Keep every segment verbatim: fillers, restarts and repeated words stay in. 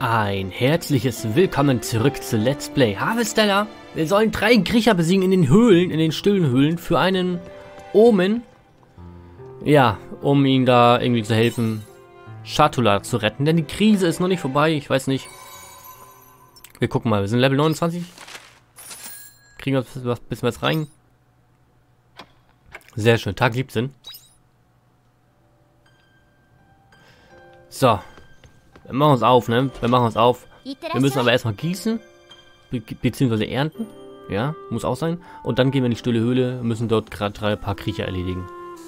Ein herzliches Willkommen zurück zu Let's Play Harvestella. Wir sollen drei Kriecher besiegen in den Höhlen, in den stillen Höhlen, für einen Omen. Ja, um ihm da irgendwie zu helfen, Schatula zu retten, denn die Krise ist noch nicht vorbei, ich weiß nicht. Wir gucken mal, wir sind Level neunundzwanzig. Kriegen wir was bisschen was rein. Sehr schön, Tag siebzehn. So. Wir machen uns auf, ne? Wir machen uns auf. Wir müssen aber erstmal gießen. Be beziehungsweise ernten. Ja, muss auch sein. Und dann gehen wir in die stille Höhle und müssen dort gerade drei paar Kriecher erledigen.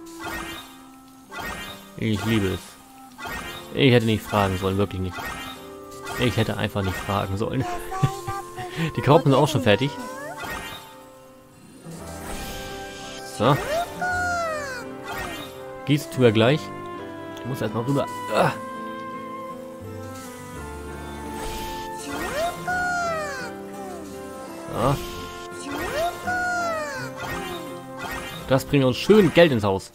Ich liebe es. Ich hätte nicht fragen sollen, wirklich nicht. Ich hätte einfach nicht fragen sollen. Die Karotten sind auch schon fertig. So. Gießen tun wir gleich. Ich muss erstmal rüber. Ah. So. Das bringt uns schön Geld ins Haus.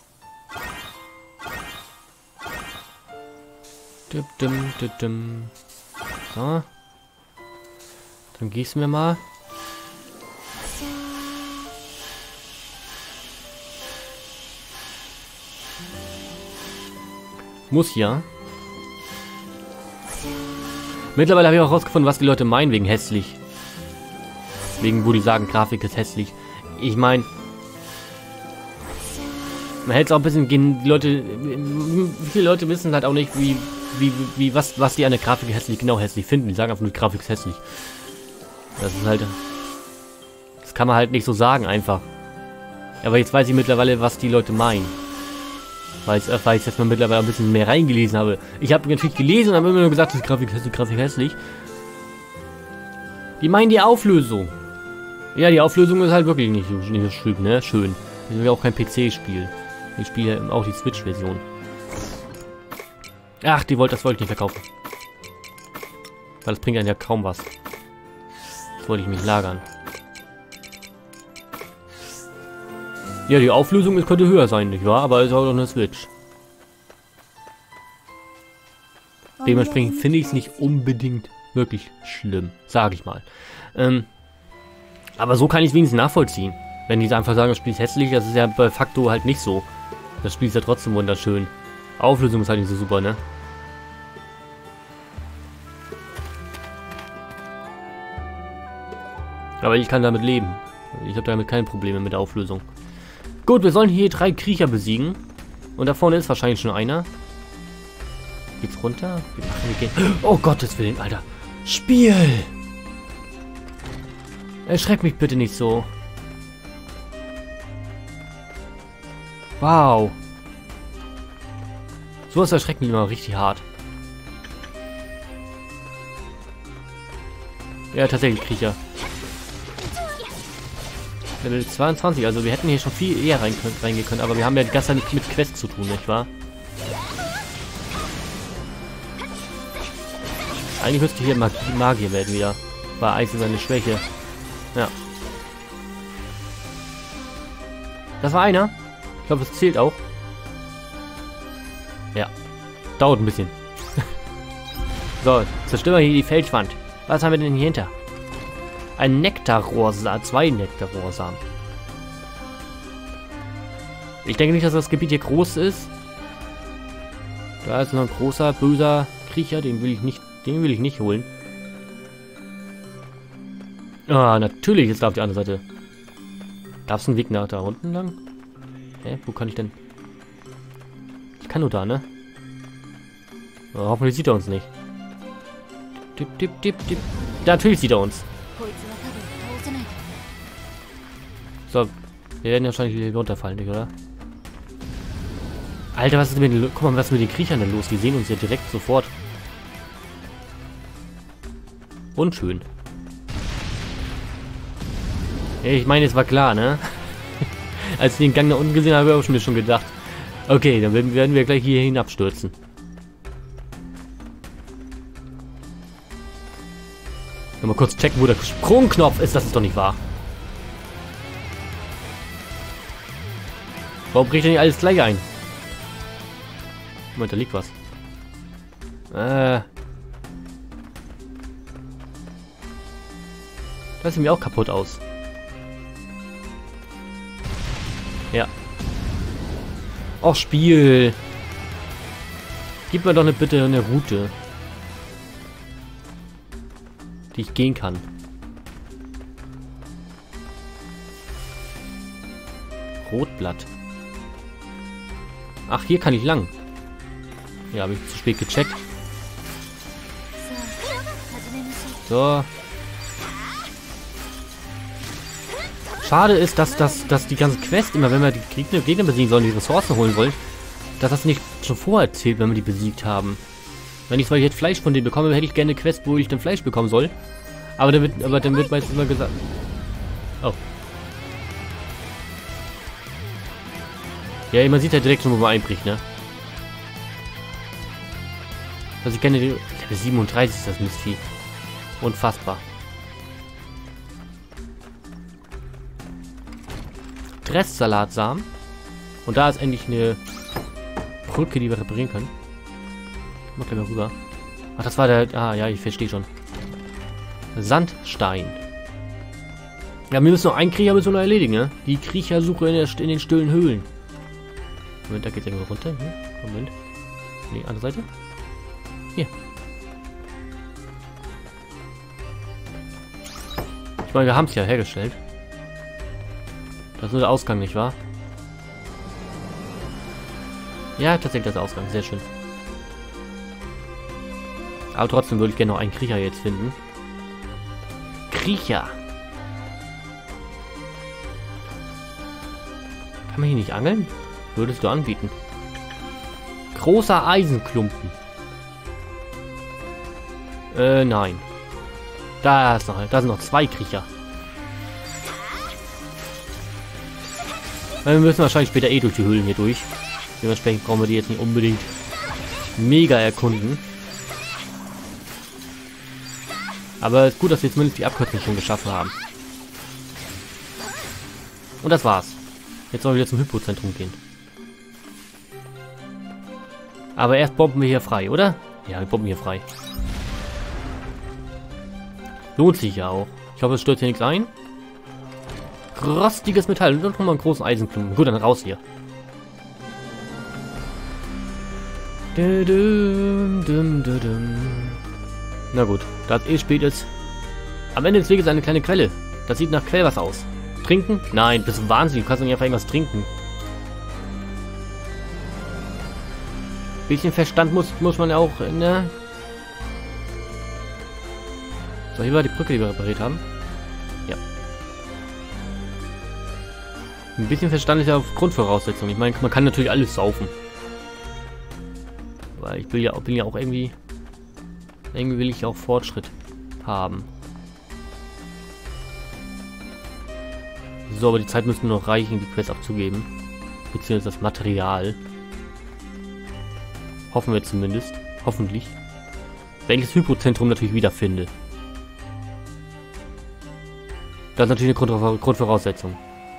Dum, dum, dum, dum. So. Dann gießen wir mal. Muss ja. Mittlerweile habe ich auch rausgefunden, was die Leute meinen wegen hässlich. Wegen, wo die sagen, Grafik ist hässlich. Ich meine, man hätte es auch ein bisschen gehen. Die Leute, viele Leute wissen halt auch nicht, wie, wie, wie, was, was die an der Grafik hässlich, genau hässlich finden. Die sagen einfach nur, die Grafik ist hässlich. Das ist halt, das kann man halt nicht so sagen einfach. Aber jetzt weiß ich mittlerweile, was die Leute meinen. Weil ich, weil ich jetzt mal mittlerweile ein bisschen mehr reingelesen habe. Ich habe natürlich gelesen und habe immer nur gesagt, die Grafik hässlich, Grafik hässlich. Die meinen die Auflösung. Ja, die Auflösung ist halt wirklich nicht, nicht so schön, ne? Schön. Ich will ja auch kein P C-Spiel. Ich spiele ja auch die Switch-Version. Ach, die wollte, das wollte ich nicht verkaufen. Weil das bringt einem ja kaum was. Das wollte ich mich lagern. Ja, die Auflösung ist, könnte höher sein, nicht wahr? Aber ist auch noch eine Switch. Dementsprechend finde ich es nicht unbedingt wirklich schlimm, sage ich mal. Ähm, aber so kann ich es wenigstens nachvollziehen. Wenn die einfach sagen, das Spiel ist hässlich, das ist ja bei facto halt nicht so. Das Spiel ist ja trotzdem wunderschön. Auflösung ist halt nicht so super, ne? Aber ich kann damit leben. Ich habe damit keine Probleme mit der Auflösung. Gut, wir sollen hier drei Kriecher besiegen. Und da vorne ist wahrscheinlich schon einer. Geht's runter? Wir gehen. Oh Gottes Willen, Alter. Spiel! Erschreck mich bitte nicht so. Wow. Sowas erschreckt mich immer richtig hart. Ja, tatsächlich Kriecher. Level zweiundzwanzig, also wir hätten hier schon viel eher rein können, reingehen können, aber wir haben ja die ganze Zeit nicht mit Quests zu tun, nicht wahr? Eigentlich müsste hier Mag Magier werden wieder. War Eis seine Schwäche. Ja. Das war einer. Ich glaube, das zählt auch. Ja. Dauert ein bisschen. So, zerstören wir hier die Felswand. Was haben wir denn hier hinter? Ein Nektarrohrsamen. Zwei Nektarrohrsamen. Ich denke nicht, dass das Gebiet hier groß ist. Da ist noch ein großer, böser Kriecher. Den will ich nicht, den will ich nicht holen. Ah, natürlich ist da auf die andere Seite. Gab es einen Weg nach da unten lang? Hä, wo kann ich denn? Ich kann nur da, ne? Oh, hoffentlich sieht er uns nicht. Dip, dip, dip, dip. Ja, natürlich sieht er uns. So, wir werden ja wahrscheinlich wieder runterfallen, nicht, oder? Alter, was ist mit den... Guck mal, was ist mit den Kriechern denn los? Die sehen uns ja direkt sofort. Unschön. Ich meine, es war klar, ne? Als ich den Gang da unten gesehen habe, habe ich mir schon gedacht. Okay, dann werden wir gleich hier hinabstürzen. Mal kurz checken, wo der Sprungknopf ist. Das ist doch nicht wahr. Warum bricht denn nicht alles gleich ein? Moment, da liegt was. Äh, Das sieht mir auch kaputt aus. Ja. Och, Spiel. Gib mir doch eine, bitte eine Route. Die ich gehen kann. Rotblatt. Ach, hier kann ich lang. Ja, habe ich zu spät gecheckt. So. Schade ist, dass, dass, dass die ganze Quest immer, wenn wir die Gegner, Gegner besiegen sollen, die Ressourcen holen wollen, dass das nicht schon vorher erzählt, wenn wir die besiegt haben. Wenn ich zwar jetzt Fleisch von denen bekomme, hätte ich gerne eine Quest, wo ich dann Fleisch bekommen soll. Aber dann wird, aber dann wird meistens immer gesagt... Oh. Ja, man sieht ja direkt schon, wo man einbricht, ne? Also ich kenne die... Ich habe siebenunddreißig ist das Mistvieh. Unfassbar. Restsalatsamen. Und da ist endlich eine Brücke, die wir reparieren können. Ich mach gleich mal rüber. Ach, das war der... Ah, ja, ich verstehe schon. Sandstein. Ja, wir müssen noch einen Kriecher müssen wir noch erledigen, ne? Die Kriechersuche in, der, in den stillen Höhlen. Moment, da geht's irgendwo runter. Hier. Moment. Nee, andere Seite. Hier. Ich meine, wir haben es ja hergestellt. Das ist nur der Ausgang, nicht wahr? Ja, tatsächlich das Ausgang. Sehr schön. Aber trotzdem würde ich gerne noch einen Kriecher jetzt finden. Kriecher. Kann man hier nicht angeln? Würdest du anbieten. Großer Eisenklumpen. Äh, nein. Da ist noch, da sind noch zwei Kriecher. Wir müssen wahrscheinlich später eh durch die Höhlen hier durch. Dementsprechend brauchen wir die jetzt nicht unbedingt mega erkunden. Aber es ist gut, dass wir zumindest die Abkürzung schon geschaffen haben. Und das war's. Jetzt sollen wir wieder zum Hypozentrum gehen. Aber erst bomben wir hier frei, oder? Ja, wir bomben hier frei. Lohnt sich ja auch. Ich hoffe, es stört hier nichts ein. Rostiges Metall. Und dann kommen wir einen großen Eisenklumpen. Gut, dann raus hier. Na gut, da es eh spät ist. Am Ende des Weges eine kleine Quelle. Das sieht nach Quellwasser aus. Trinken? Nein, bist du wahnsinnig. Du kannst doch nicht einfach irgendwas trinken. Bisschen Verstand muss, muss man ja auch, ne? So, hier war die Brücke, die wir repariert haben. Ja. Ein bisschen Verstand ist ja auf Grundvoraussetzung. Ich meine, man kann natürlich alles saufen. Weil ich will ja, bin ja auch irgendwie... Irgendwie will ich auch Fortschritt haben. So, aber die Zeit müsste noch reichen, die Quest abzugeben. Beziehungsweise das Material. Hoffen wir zumindest. Hoffentlich. Wenn ich das Hypozentrum natürlich wiederfinde. Das ist natürlich eine Grund Grundvoraussetzung.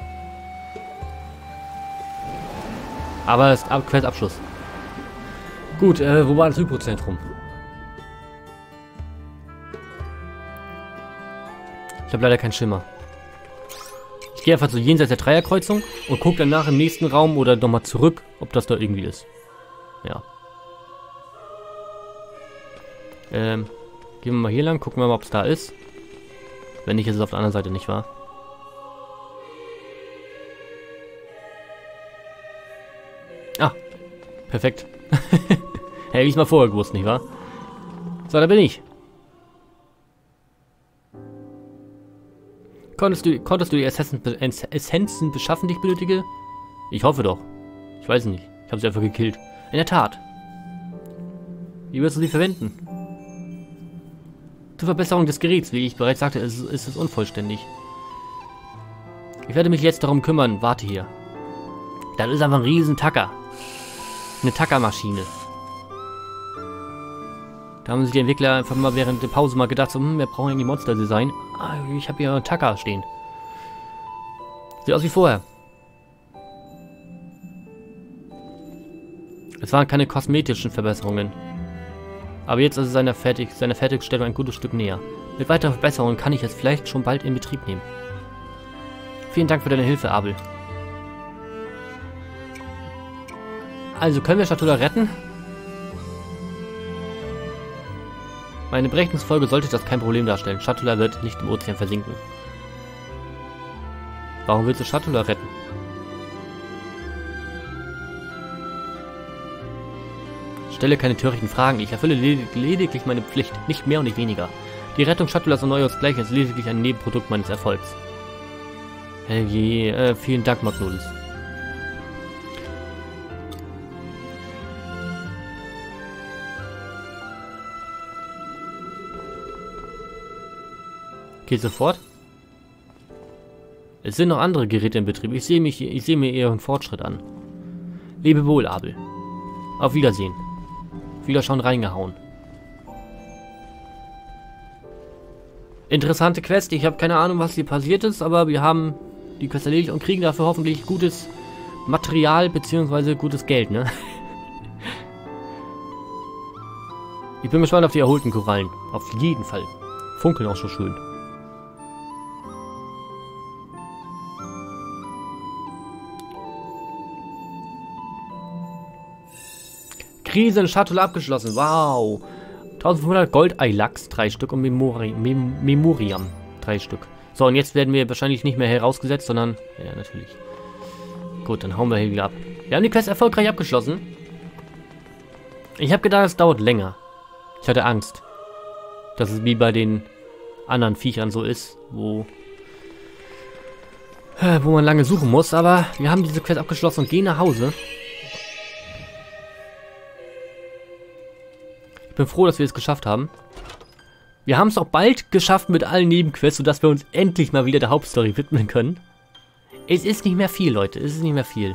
Aber es ist Ab Questabschluss. Gut, äh, wo war das Hypozentrum? Ich habe leider keinen Schimmer. Ich gehe einfach so jenseits der Dreierkreuzung und gucke danach im nächsten Raum oder nochmal zurück, ob das da irgendwie ist. Ja. Ähm, gehen wir mal hier lang, gucken wir mal, ob es da ist. Wenn nicht, ist es auf der anderen Seite, nicht wahr? Ah, perfekt. Hätte ich es mal vorher gewusst, nicht wahr? So, da bin ich. Konntest du, konntest du die Essenzen, Essenzen beschaffen, die ich benötige? Ich hoffe doch. Ich weiß nicht. Ich habe sie einfach gekillt. In der Tat. Wie wirst du sie verwenden? Zur Verbesserung des Geräts, wie ich bereits sagte, ist, ist es unvollständig. Ich werde mich jetzt darum kümmern. Warte hier. Das ist einfach ein riesen Tacker. Eine Tackermaschine. Da haben sich die Entwickler einfach mal während der Pause mal gedacht, so, hm, wir brauchen irgendwie Monster-Design. Ah, ich habe hier einen Tacker stehen. Sieht aus wie vorher. Es waren keine kosmetischen Verbesserungen. Aber jetzt ist es seiner, Fertig seiner Fertigstellung ein gutes Stück näher. Mit weiteren Verbesserungen kann ich es vielleicht schon bald in Betrieb nehmen. Vielen Dank für deine Hilfe, Abel. Also, können wir Schatula retten? Meine Berechnungsfolge sollte das kein Problem darstellen. Schatula wird nicht im Ozean versinken. Warum willst du Schatula retten? Stelle keine törichten Fragen. Ich erfülle led lediglich meine Pflicht. Nicht mehr und nicht weniger. Die Rettung Schatulas und Neues gleich ist lediglich ein Nebenprodukt meines Erfolgs. Hey, äh, vielen Dank, Magnolis. Geht sofort. Es sind noch andere Geräte im Betrieb. Ich sehe mich, ich sehe mir ihren Fortschritt an. Lebe wohl, Abel. Auf Wiedersehen. Wieder schon reingehauen. Interessante Quest. Ich habe keine Ahnung, was hier passiert ist, aber wir haben die Quest erledigt und kriegen dafür hoffentlich gutes Material bzw. gutes Geld, ne? Ich bin gespannt auf die erholten Korallen. Auf jeden Fall. Funkeln auch so schön. Krise in Schatula abgeschlossen. Wow. eintausendfünfhundert Gold-Eilachs, drei Stück und Memori Mem Memoriam, drei Stück. So, und jetzt werden wir wahrscheinlich nicht mehr herausgesetzt, sondern... Ja, natürlich. Gut, dann hauen wir hier wieder ab. Wir haben die Quest erfolgreich abgeschlossen. Ich habe gedacht, es dauert länger. Ich hatte Angst, dass es wie bei den anderen Viechern so ist, wo... wo man lange suchen muss. Aber wir haben diese Quest abgeschlossen und gehen nach Hause. Ich bin froh, dass wir es geschafft haben. Wir haben es auch bald geschafft mit allen Nebenquests, sodass wir uns endlich mal wieder der Hauptstory widmen können. Es ist nicht mehr viel, Leute. Es ist nicht mehr viel.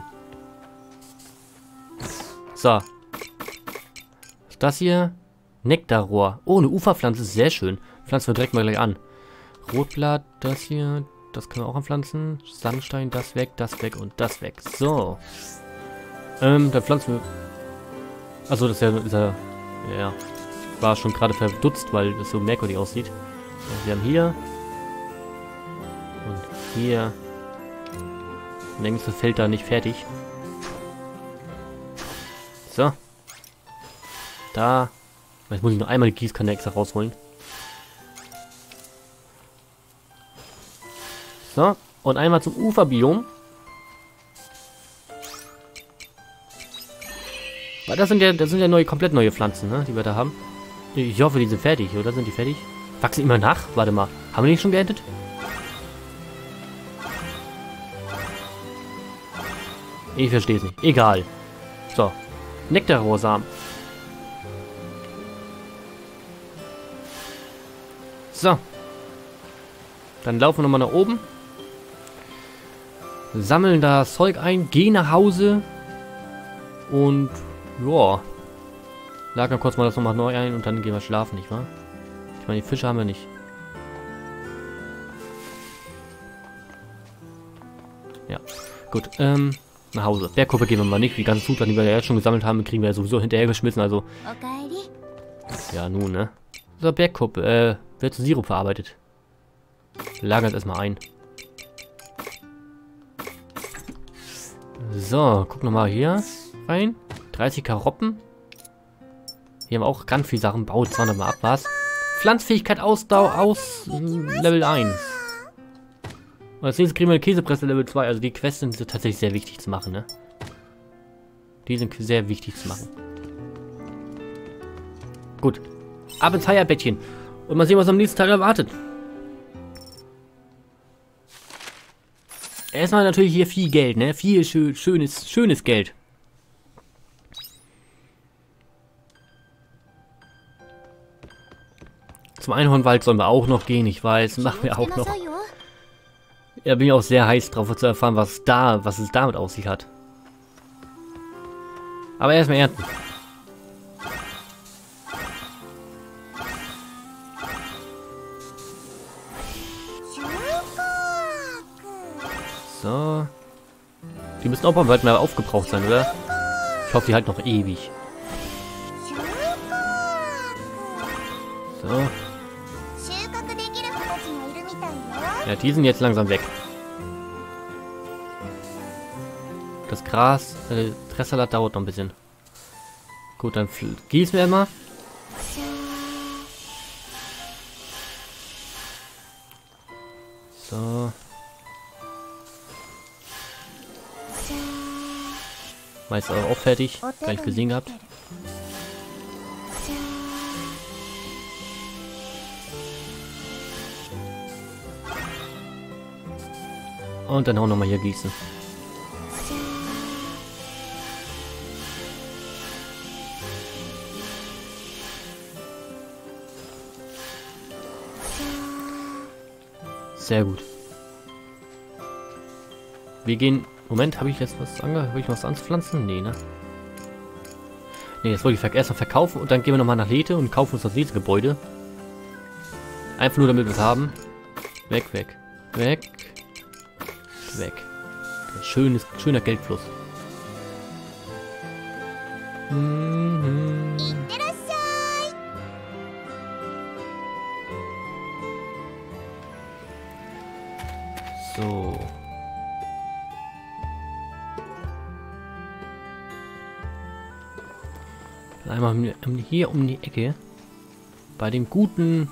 So. Das hier. Nektarrohr. Oh, eine Uferpflanze ist sehr schön. Pflanzen wir direkt mal gleich an. Rotblatt, das hier. Das können wir auch anpflanzen. Sandstein, das weg, das weg und das weg. So. Ähm, dann pflanzen wir... Achso, das ist ja... Ist ja Ja, ich war schon gerade verdutzt, weil das so merkwürdig aussieht. Wir haben hier und hier. Und der nächste Feld da nicht fertig. So. Da. Jetzt muss ich noch einmal die Gießkanne extra rausholen. So. Und einmal zum Uferbiom. Weil das sind ja, das sind ja neue, komplett neue Pflanzen, ne, die wir da haben. Ich hoffe, die sind fertig, oder? Sind die fertig? Wachsen immer nach? Warte mal. Haben wir die schon geerntet? Ich verstehe es nicht. Egal. So. Nektarrohrsamen. So. Dann laufen wir nochmal nach oben. Sammeln das Zeug ein. Gehen nach Hause. Und... Ja. Lagern kurz mal das nochmal neu ein und dann gehen wir schlafen, nicht wahr? Ich meine, die Fische haben wir nicht. Ja. Gut, ähm, nach Hause. Bergkuppe gehen wir mal nicht. Die ganzen Zutaten, die wir ja jetzt schon gesammelt haben, kriegen wir ja sowieso hinterhergeschmissen, also... Ja, nun, ne? So, Bergkuppe, äh, wird zu Sirup verarbeitet. Lagern es erstmal ein. So, guck nochmal hier rein. dreißig Karotten. Hier haben wir auch ganz viele Sachen. Baut zweihundert mal ab, was? Pflanzfähigkeit Ausdau aus äh, Level eins. Und als nächstes kriegen wir eine Käsepresse Level zwei. Also die Quests sind tatsächlich sehr wichtig zu machen, ne? Die sind sehr wichtig zu machen. Gut. Ab ins Heierbettchen. Und mal sehen, was am nächsten Tag erwartet. Erstmal natürlich hier viel Geld, ne? Viel schön, schönes, schönes Geld. Zum Einhornwald sollen wir auch noch gehen, ich weiß. Machen wir auch noch. Ja, bin ich auch sehr heiß drauf zu erfahren, was da, was es damit auf sich hat. Aber erstmal ernten. So. Die müssen auch beim Wald mal aufgebraucht sein, oder? Ich hoffe, die halten noch ewig. So. Ja, die sind jetzt langsam weg. Das Gras, äh, Tressalat dauert noch ein bisschen. Gut, dann gießen wir mal. So. Meist aber auch fertig. Gar nicht gesehen gehabt. Und dann auch noch mal hier gießen. Sehr gut. Wir gehen... Moment, habe ich jetzt was ange... Habe ich was anpflanzen? Nee, ne? Nee, das wollte ich erst mal verkaufen und dann gehen wir nochmal nach Lethe und kaufen uns das Lethe-Gebäude. Einfach nur, damit wir es haben. Weg, weg. Weg. Weg. Ein schönes, schöner Geldfluss. Mhm. So. Dann einmal hier um die Ecke. Bei dem guten...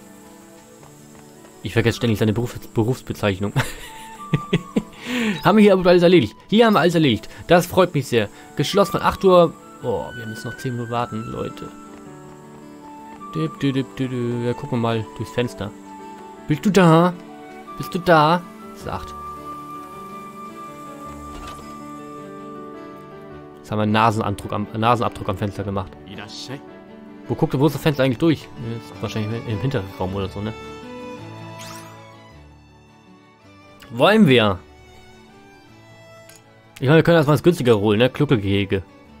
Ich vergesse ständig seine Berufs Berufsbezeichnung. Haben wir hier aber alles erledigt. Hier haben wir alles erledigt. Das freut mich sehr. Geschlossen von acht Uhr. Oh, wir müssen noch zehn Minuten warten, Leute. Dip, dip, dip, dip, dip. Ja, gucken wir mal durchs Fenster. Bist du da? Bist du da? Sagt. Jetzt haben wir einen Nasenabdruck am, Nasenabdruck am Fenster gemacht. Wo guckt wo ist das Fenster eigentlich durch? Ist wahrscheinlich im Hinterraum oder so, ne? Wollen wir? Ich meine, wir können erstmal das günstigere holen, ne? Kluckelgehege.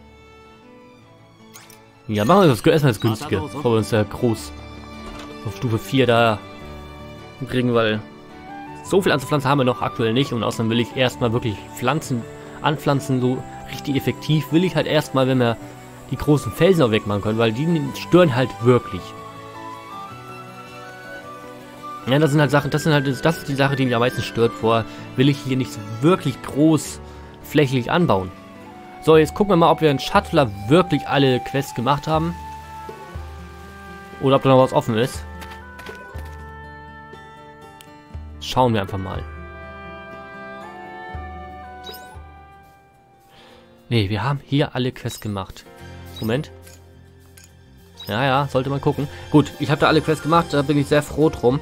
Ja, machen wir das erstmal das günstige, bevor wir uns ja groß auf Stufe vier da kriegen, weil so viel anzupflanzen haben wir noch aktuell nicht und außerdem will ich erstmal wirklich Pflanzen anpflanzen, so richtig effektiv will ich halt erstmal, wenn wir die großen Felsen auch wegmachen können, weil die stören halt wirklich. Ja, das sind halt Sachen, das sind halt, das ist die Sache, die mich am meisten stört. Vor will ich hier nicht so wirklich groß flächig anbauen. So, jetzt gucken wir mal, ob wir in Shuttler wirklich alle Quests gemacht haben. Oder ob da noch was offen ist. Schauen wir einfach mal. Ne, wir haben hier alle Quests gemacht. Moment. Ja, ja, sollte man gucken. Gut, ich habe da alle Quests gemacht, da bin ich sehr froh drum.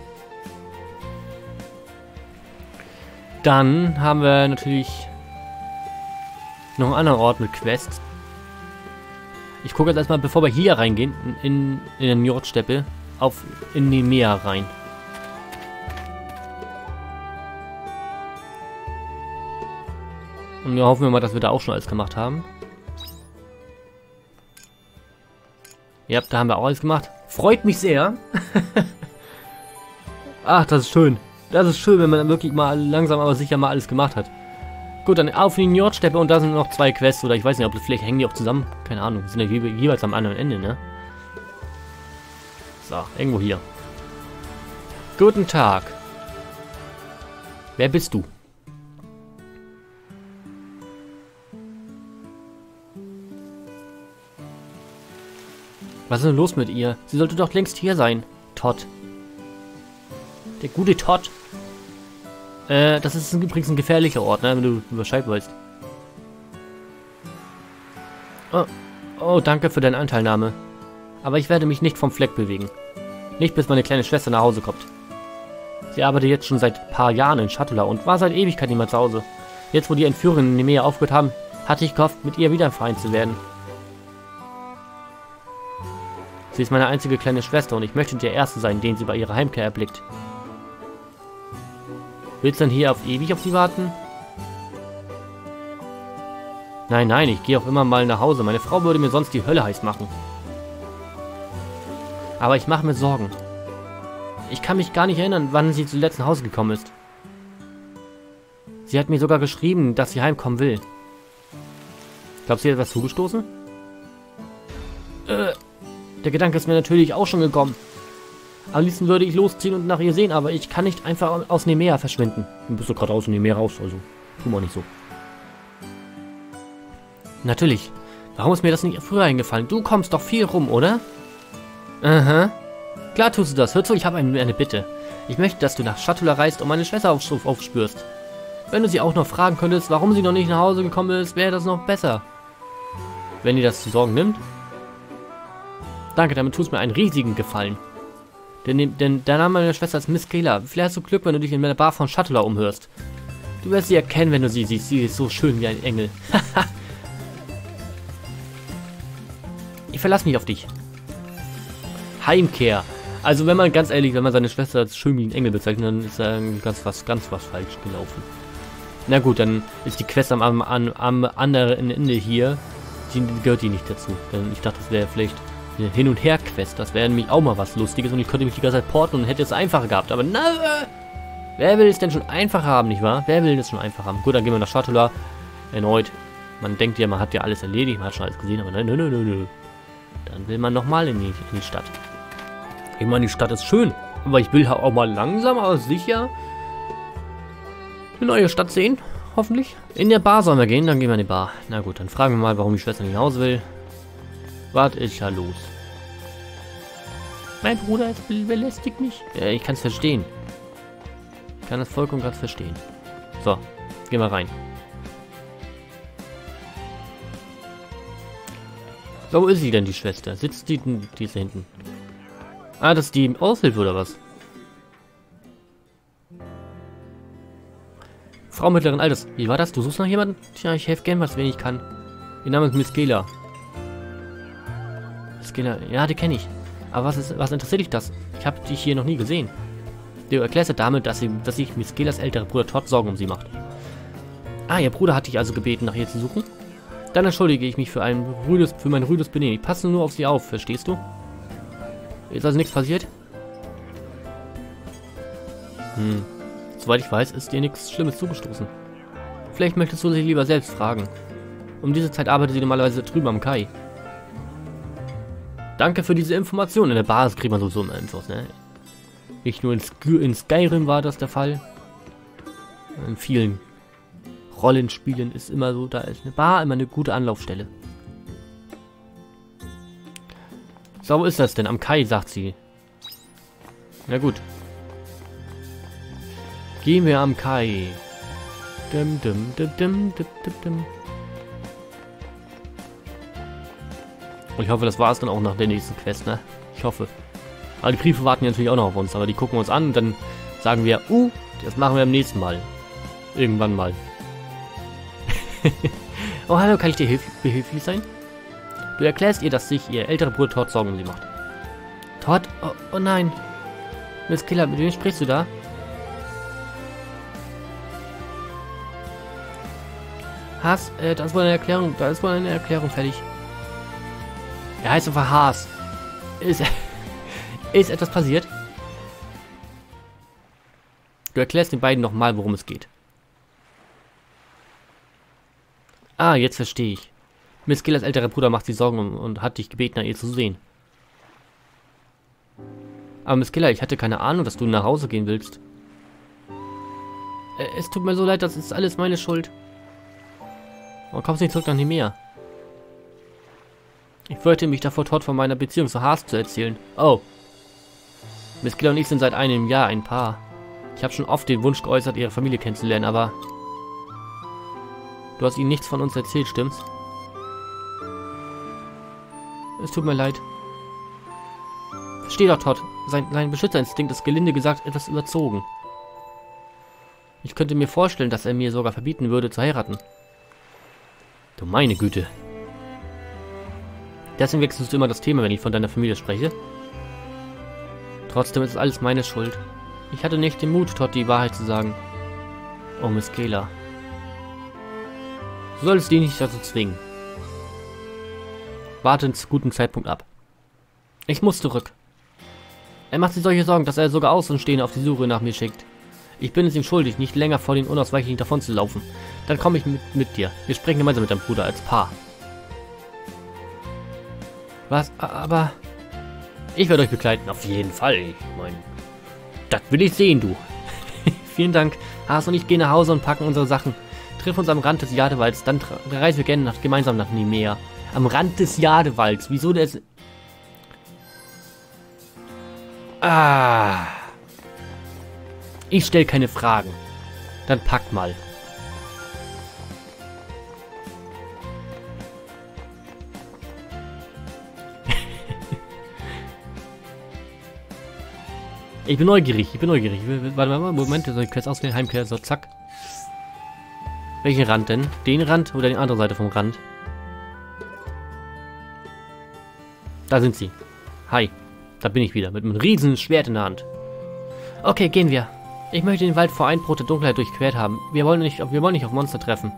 Dann haben wir natürlich noch einen anderen Ort mit Quests. Ich gucke jetzt erstmal, bevor wir hier reingehen, in, in der Njordsteppe, auf in die Meer rein. Und wir hoffen wir mal, dass wir da auch schon alles gemacht haben. Ja, da haben wir auch alles gemacht. Freut mich sehr. Ach, das ist schön. Das ist schön, wenn man dann wirklich mal langsam aber sicher mal alles gemacht hat. Gut, dann auf die Njordsteppe und da sind noch zwei Quests. Oder ich weiß nicht, ob das vielleicht hängen die auch zusammen. Keine Ahnung. Sind ja je jeweils am anderen Ende, ne? So, irgendwo hier. Guten Tag. Wer bist du? Was ist denn los mit ihr? Sie sollte doch längst hier sein. Todd. Der gute Todd. Äh, das ist übrigens ein gefährlicher Ort, ne? Wenn du Bescheid weißt. Oh, oh, danke für deine Anteilnahme. Aber ich werde mich nicht vom Fleck bewegen. Nicht bis meine kleine Schwester nach Hause kommt. Sie arbeitet jetzt schon seit ein paar Jahren in Shuttler und war seit Ewigkeit nicht mehr zu Hause. Jetzt, wo die Entführungen in Nemea aufgehört haben, hatte ich gehofft, mit ihr wieder vereint zu werden. Sie ist meine einzige kleine Schwester und ich möchte der Erste sein, den sie bei ihrer Heimkehr erblickt. Willst du dann hier auf ewig auf sie warten? Nein, nein, ich gehe auch immer mal nach Hause. Meine Frau würde mir sonst die Hölle heiß machen. Aber ich mache mir Sorgen. Ich kann mich gar nicht erinnern, wann sie zuletzt nach Hause gekommen ist. Sie hat mir sogar geschrieben, dass sie heimkommen will. Glaubst du, sie hat etwas zugestoßen? Äh, der Gedanke ist mir natürlich auch schon gekommen. Am liebsten würde ich losziehen und nach ihr sehen, aber ich kann nicht einfach aus Nemea verschwinden. Du bist doch gerade aus Nemea raus, also tu mal nicht so. Natürlich. Warum ist mir das nicht früher eingefallen? Du kommst doch viel rum, oder? Aha. Klar tust du das. Hör zu, ich habe eine Bitte. Ich möchte, dass du nach Schatula reist und meine Schwester auf, aufspürst. Wenn du sie auch noch fragen könntest, warum sie noch nicht nach Hause gekommen ist, wäre das noch besser. Wenn dir das zu Sorgen nimmt. Danke, damit tust du mir einen riesigen Gefallen. Denn, denn der Name meiner Schwester ist Miss Kayla. Vielleicht hast du Glück, wenn du dich in der Bar von Schatula umhörst. Du wirst sie erkennen, wenn du sie siehst. Sie ist so schön wie ein Engel. Ich verlasse mich auf dich. Heimkehr. Also wenn man ganz ehrlich, wenn man seine Schwester als schön wie ein Engel bezeichnet, dann ist da ganz was, ganz was falsch gelaufen. Na gut, dann ist die Quest am, am, am anderen Ende hier. Die gehört die nicht dazu. Denn ich dachte, das wäre vielleicht eine Hin- und Her-Quest. Das wäre nämlich auch mal was Lustiges und ich könnte mich die ganze Zeit porten und hätte es einfacher gehabt. Aber na, wer will es denn schon einfacher haben, nicht wahr? Wer will es schon einfacher haben? Gut, dann gehen wir nach Schatula. Erneut. Man denkt ja, man hat ja alles erledigt, man hat schon alles gesehen, aber nein, nein, nein, nein, nein. Dann will man nochmal in die, in die Stadt. Ich meine, die Stadt ist schön, aber ich will auch mal langsam, aber sicher eine neue Stadt sehen, hoffentlich. In der Bar sollen wir gehen, dann gehen wir in die Bar. Na gut, dann fragen wir mal, warum die Schwester nicht nach Hause will. Was ist da los? Mein Bruder ist belästigt mich. Ja, ich kann es verstehen. Ich kann das vollkommen ganz verstehen. So, gehen wir rein. So, wo ist sie denn, die Schwester? Sitzt die, die ist da hinten? Ah, das ist die Aushilfe oder was? Frau mittleren Alters. Wie war das? Du suchst noch jemanden? Tja, ich helfe gern, was wenn ich kann. Ihr Name ist Miss Kayla. Miss Kayla, ja, die kenne ich. Aber was ist, was interessiert dich das? Ich habe dich hier noch nie gesehen. Du erklärst der Dame, dass, sie, dass sich Miss Kaylas älterer Bruder Todd Sorgen um sie macht. Ah, ihr Bruder hat dich also gebeten, nach ihr zu suchen? Dann entschuldige ich mich für, ein rüdes, für mein rüdes Benehmen. Ich passe nur auf sie auf, verstehst du? Ist also nichts passiert? Hm. Soweit ich weiß, ist dir nichts Schlimmes zugestoßen. Vielleicht möchtest du sie lieber selbst fragen. Um diese Zeit arbeitet sie normalerweise drüben am Kai. Danke für diese Information. In der Basis kriegt man sowieso immer Infos, ne? Nicht nur in, Sk in Skyrim war das der Fall. In vielen Rollenspielen ist immer so, da ist eine Bar immer eine gute Anlaufstelle. So, wo ist das denn? Am Kai, sagt sie. Na gut. Gehen wir am Kai. Dim, dim, dim, dim, dim, dim, dim. Und ich hoffe, das war es dann auch nach der nächsten Quest, ne? Ich hoffe. Aber die Briefe warten ja natürlich auch noch auf uns, aber die gucken wir uns an und dann sagen wir, uh, das machen wir beim nächsten Mal. Irgendwann mal. Oh, hallo, kann ich dir behilflich sein? Du erklärst ihr, dass sich ihr älterer Bruder Todd Sorgen um sie macht. Todd? Oh, oh nein. Miss Kayla, mit wem sprichst du da? Haas, äh, das ist wohl eine Erklärung, da ist wohl eine Erklärung fertig. Er heißt einfach Haas. Ist, ist etwas passiert? Du erklärst den beiden nochmal, worum es geht. Ah, jetzt verstehe ich. Miss Kaylas älterer Bruder macht sich Sorgen um, und hat dich gebeten, nach ihr zu sehen. Aber Miss Kayla, ich hatte keine Ahnung, dass du nach Hause gehen willst. Äh, es tut mir so leid, das ist alles meine Schuld. Warum kommst du nicht zurück nach Nemea? Ich fürchte mich davor, Todd von meiner Beziehung zu Haas zu erzählen. Oh. Miss Kayla und ich sind seit einem Jahr ein Paar. Ich habe schon oft den Wunsch geäußert, ihre Familie kennenzulernen, aber... Du hast ihnen nichts von uns erzählt, stimmt's? Es tut mir leid. Versteh doch, Todd. Sein, sein Beschützerinstinkt ist gelinde gesagt etwas überzogen. Ich könnte mir vorstellen, dass er mir sogar verbieten würde, zu heiraten. Du meine Güte. Deswegen wechselst du immer das Thema, wenn ich von deiner Familie spreche. Trotzdem ist es alles meine Schuld. Ich hatte nicht den Mut, Todd die Wahrheit zu sagen. Oh, Miss Kayla. Du solltest dich nicht dazu zwingen. Warte einen guten Zeitpunkt ab. Ich muss zurück. Er macht sich solche Sorgen, dass er sogar Außenstehende auf die Suche nach mir schickt. Ich bin es ihm schuldig, nicht länger vor den Unausweichlichen davon zu laufen. Dann komme ich mit, mit dir. Wir sprechen gemeinsam mit deinem Bruder als Paar. Was? Aber... Ich werde euch begleiten, auf jeden Fall. Ich meine, das will ich sehen, du. Vielen Dank. Haas und ich gehen nach Hause und packen unsere Sachen. Triff uns am Rand des Jadewalds, dann reisen wir gerne nach, gemeinsam nach Nemea. Am Rand des Jadewalds. Wieso das? Ah. Ich stelle keine Fragen. Dann packt mal. Ich bin neugierig, ich bin neugierig. Warte mal, Moment, soll ich Quest auswählen? Heimkehr, so, zack. Welchen Rand denn? Den Rand oder die andere Seite vom Rand? Da sind sie. Hi, da bin ich wieder, mit einem riesen Schwert in der Hand. Okay, gehen wir. Ich möchte den Wald vor Einbruch der Dunkelheit durchquert haben. Wir wollen nicht, wir wollen nicht auf Monster treffen.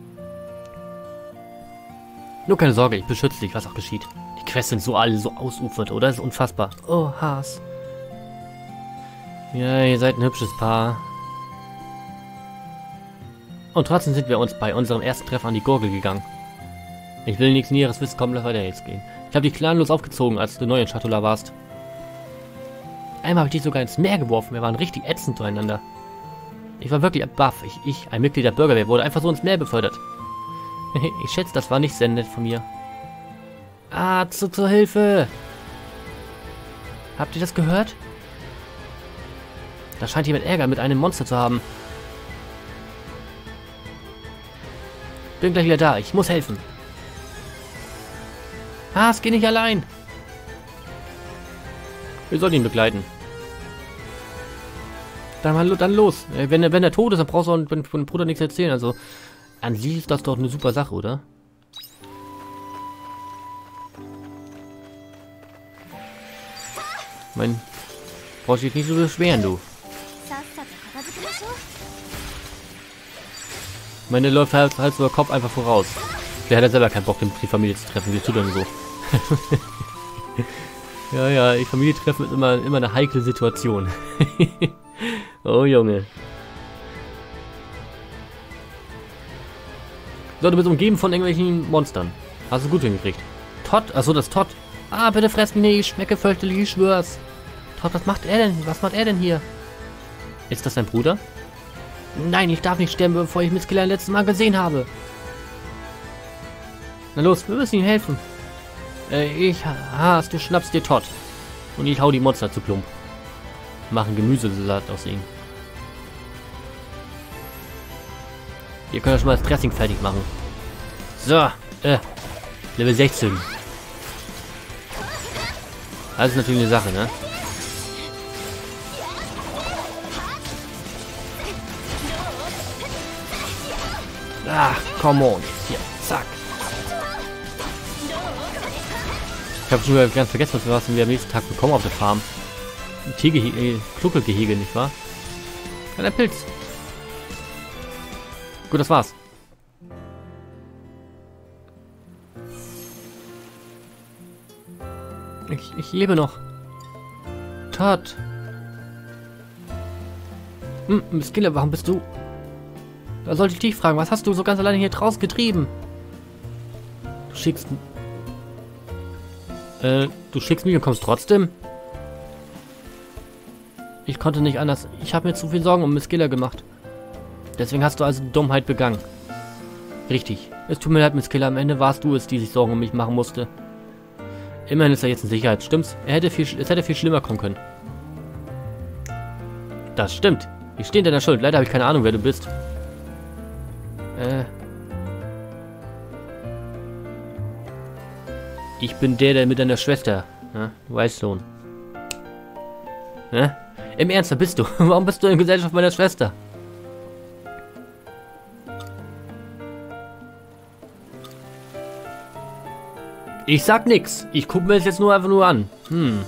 Nur keine Sorge, ich beschütze dich, was auch geschieht. Die Quests sind so alle so ausufert, oder? Das ist unfassbar. Oh, Haas. Ja, ihr seid ein hübsches Paar. Und trotzdem sind wir uns bei unserem ersten Treff an die Gurgel gegangen. Ich will nichts Näheres wissen, komm, lass weiter jetzt gehen. Ich habe dich planlos aufgezogen, als du neu in Schatola warst. Einmal habe ich dich sogar ins Meer geworfen, wir waren richtig ätzend zueinander. Ich war wirklich baff. Ich, ich, ein Mitglied der Bürgerwehr, wurde einfach so ins Meer befördert. Ich schätze, das war nicht sehr nett von mir. Ah, zu, zur Hilfe! Habt ihr das gehört? Da scheint jemand Ärger mit einem Monster zu haben. Bin gleich wieder da, ich muss helfen. Ah, es geht nicht allein. Wir sollten ihn begleiten. Dann mal dann los. Wenn er, wenn er tot ist, dann brauchst du auch von dem Bruder nichts erzählen. Also, an sich ist das doch eine super Sache, oder? Mein, brauchst dich nicht so beschweren, du. Meine läuft halt, halt über Kopf einfach voraus. Der hat ja selber keinen Bock, die Familie zu treffen. Wir tun dann so. Ja, ja, die Familie treffen ist immer, immer eine heikle Situation. Oh, Junge. So, du bist umgeben von irgendwelchen Monstern. Hast du gut hingekriegt. Todd, achso, das Todd. Ah, bitte fress mich nicht, ich schmecke fürchterlich, ich schwör's. Todd, was macht er denn? Was macht er denn hier? Ist das dein Bruder? Nein, ich darf nicht sterben, bevor ich Miss Killer ein letztes Mal gesehen habe. Na los, wir müssen ihm helfen. Äh, ich Haas, du schnappst dir Todd. Und ich hau die Monster zu Klump. Machen Gemüsesalat aus ihnen. Ihr könnt ja schon mal das Dressing fertig machen. So, äh, Level sechzehn. Das ist natürlich eine Sache, ne? Ach, come on. Hier, zack. Ich habe schon wieder ganz vergessen, was wir am nächsten Tag bekommen auf der Farm. Ein Tiergehege, äh, Kluckelgehege, nicht wahr? Ja, der Pilz. Gut, das war's. Ich, ich lebe noch. Todd. Hm, Miss Killer, warum bist du... Da sollte ich dich fragen, was hast du so ganz alleine hier draus getrieben? Du schickst... Äh, du schickst mich und kommst trotzdem? Ich konnte nicht anders. Ich habe mir zu viel Sorgen um Miss Killer gemacht. Deswegen hast du also Dummheit begangen. Richtig. Es tut mir leid, Miss Killer. Am Ende warst du es, die sich Sorgen um mich machen musste. Immerhin ist er jetzt in Sicherheit. Stimmt's? Er hätte viel, es hätte viel schlimmer kommen können. Das stimmt. Ich stehe in deiner Schuld. Leider habe ich keine Ahnung, wer du bist. Äh... Ich bin der, der mit deiner Schwester. Ja, du weißt schon. Ja? Im Ernst, wer bist du? Warum bist du in Gesellschaft meiner Schwester? Ich sag nix. Ich guck mir das jetzt nur einfach nur an. Hm.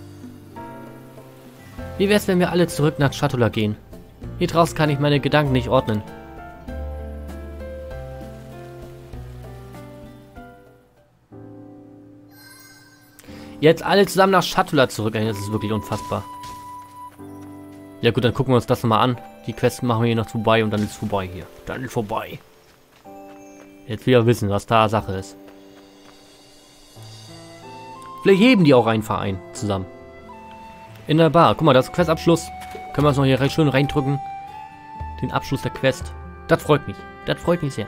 Wie wär's, wenn wir alle zurück nach Schatola gehen? Hier draußen kann ich meine Gedanken nicht ordnen. Jetzt alle zusammen nach Schatola zurück. Das ist wirklich unfassbar. Ja gut, dann gucken wir uns das nochmal an. Die Quests machen wir hier noch vorbei und dann ist es vorbei hier. Dann ist vorbei. Jetzt wieder wissen, was da Sache ist. Vielleicht heben die auch einen Verein zusammen. In der Bar. Guck mal, das ist Questabschluss. Können wir uns noch hier recht schön reindrücken. Den Abschluss der Quest. Das freut mich. Das freut mich sehr.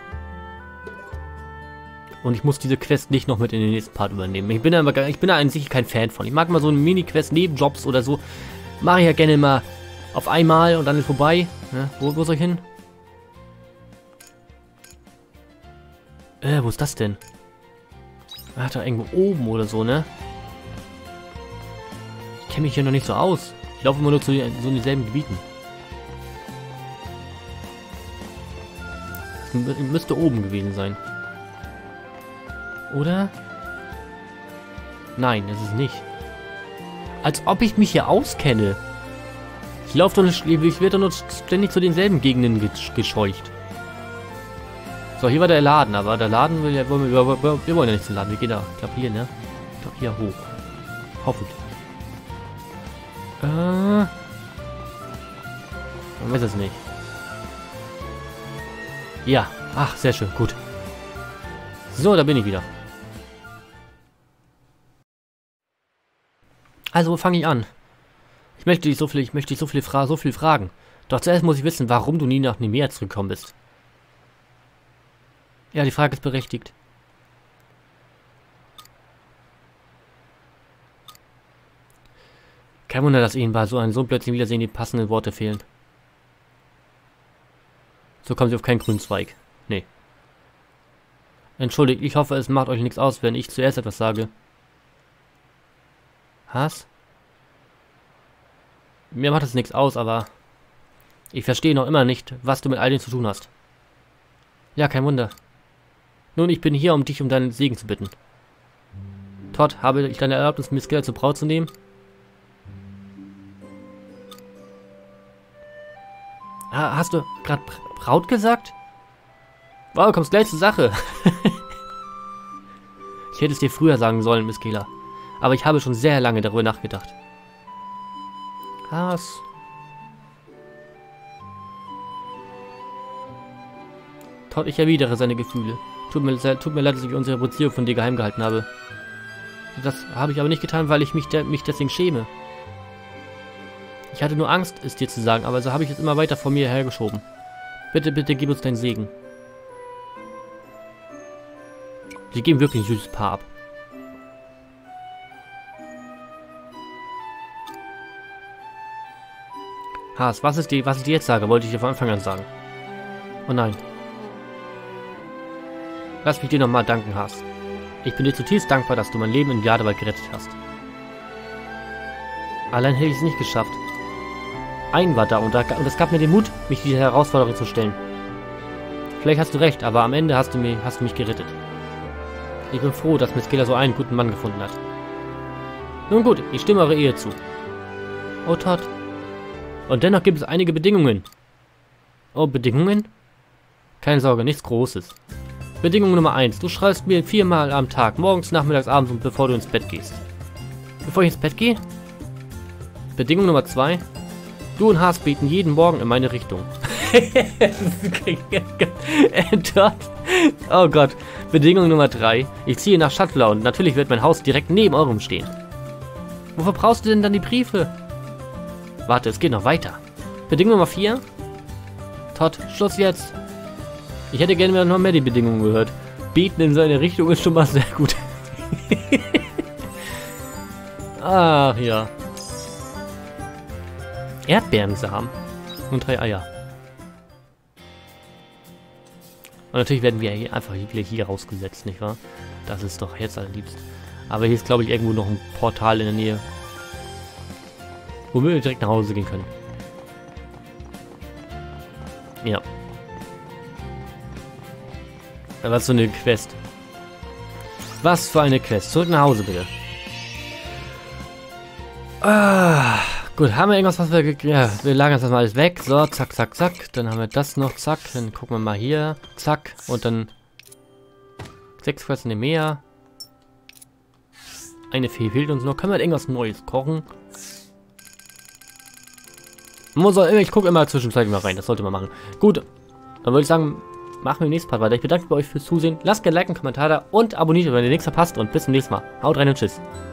Und ich muss diese Quest nicht noch mit in den nächsten Part übernehmen. Ich bin da, aber, ich bin da an sich kein Fan von. Ich mag mal so eine Mini-Quest, Nebenjobs oder so. Mache ich ja gerne mal auf einmal und dann ist vorbei. Ja, wo, wo soll ich hin? Äh, wo ist das denn? Ach, da irgendwo oben oder so, ne? Ich kenne mich hier noch nicht so aus. Ich laufe immer nur zu so in dieselben Gebieten. Das müsste oben gewesen sein. Oder? Nein, das ist nicht. Als ob ich mich hier auskenne. Ich laufe doch nicht, ich werde doch nur ständig zu denselben Gegenden gescheucht. So, hier war der Laden, aber der Laden will ja, wollen wir, wir, wir wollen ja nicht zum Laden. Wir gehen da. Ich glaube hier, ne? Ich glaube hier hoch. Hoffentlich. Äh. Man weiß es nicht. Ja. Ach, sehr schön. Gut. So, da bin ich wieder. Also, wo fange ich an? Ich möchte dich so viel, ich möchte dich so viele Fragen, so viel fragen. Doch zuerst muss ich wissen, warum du nie nach Nemea zurückgekommen bist. Ja, die Frage ist berechtigt. Kein Wunder, dass Ihnen bei so einem so plötzlichen Wiedersehen die passenden Worte fehlen. So kommen Sie auf keinen grünen Zweig. Nee. Entschuldigt, ich hoffe, es macht euch nichts aus, wenn ich zuerst etwas sage. Was? Mir macht es nichts aus, aber ich verstehe noch immer nicht, was du mit all dem zu tun hast. Ja, kein Wunder. Nun, ich bin hier, um dich um deinen Segen zu bitten. Todd, habe ich deine Erlaubnis, Miss Keller zur Braut zu nehmen? Ah, hast du gerade Braut gesagt? Wow, du kommst gleich zur Sache. Ich hätte es dir früher sagen sollen, Miss Keller. Aber ich habe schon sehr lange darüber nachgedacht. Was? Todd, ich erwidere seine Gefühle. Tut mir, tut mir leid, dass ich unsere Beziehung von dir geheim gehalten habe. Das habe ich aber nicht getan, weil ich mich, de mich deswegen schäme. Ich hatte nur Angst, es dir zu sagen, aber so habe ich es immer weiter vor mir hergeschoben. Bitte, bitte, gib uns deinen Segen. Sie geben wirklich ein süßes Paar ab. Haas, was ist die, was ich dir jetzt sage, wollte ich dir von Anfang an sagen. Oh nein. Lass mich dir nochmal danken, Haas. Ich bin dir zutiefst dankbar, dass du mein Leben in Jadewald gerettet hast. Allein hätte ich es nicht geschafft. Ein war da und, da und es gab mir den Mut, mich dieser Herausforderung zu stellen. Vielleicht hast du recht, aber am Ende hast du, mir, hast du mich gerettet. Ich bin froh, dass Miss Keller so einen guten Mann gefunden hat. Nun gut, ich stimme eure Ehe zu. Oh Todd. Und dennoch gibt es einige Bedingungen. Oh, Bedingungen? Keine Sorge, nichts Großes. Bedingung Nummer eins. Du schreibst mir viermal am Tag, morgens, nachmittags, abends und bevor du ins Bett gehst. Bevor ich ins Bett gehe? Bedingung Nummer zwei. Du und Haas beten jeden Morgen in meine Richtung. Oh Gott. Bedingung Nummer drei. Ich ziehe nach Shuttler und natürlich wird mein Haus direkt neben eurem stehen. Wofür brauchst du denn dann die Briefe? Warte, es geht noch weiter. Bedingung Nummer vier. Todd, Schluss jetzt. Ich hätte gerne noch mehr die Bedingungen gehört. Beten in seine Richtung ist schon mal sehr gut. Ach ja. Erdbeerensamen. Und drei Eier. Und natürlich werden wir hier einfach hier, hier rausgesetzt, nicht wahr? Das ist doch jetzt allerliebst. Aber hier ist, glaube ich, irgendwo noch ein Portal in der Nähe. Wo wir direkt nach Hause gehen können. Ja. Was für eine Quest. Was für eine Quest. Zurück nach Hause, bitte. Ah, gut, haben wir irgendwas, was wir... Ja, wir lagern das mal alles weg. So, zack, zack, zack. Dann haben wir das noch, zack. Dann gucken wir mal hier. Zack. Und dann... Sechs Quests in dem Meer. Eine Fee fehlt uns noch. Können wir irgendwas Neues kochen? Man soll, ich gucke immer zwischenzeitlich mal rein. Das sollte man machen. Gut. Dann würde ich sagen... Machen wir im nächsten Part weiter. Ich bedanke mich bei euch fürs Zusehen. Lasst gerne ein Like, einen Kommentar da und abonniert, wenn ihr nichts verpasst. Und bis zum nächsten Mal. Haut rein und tschüss.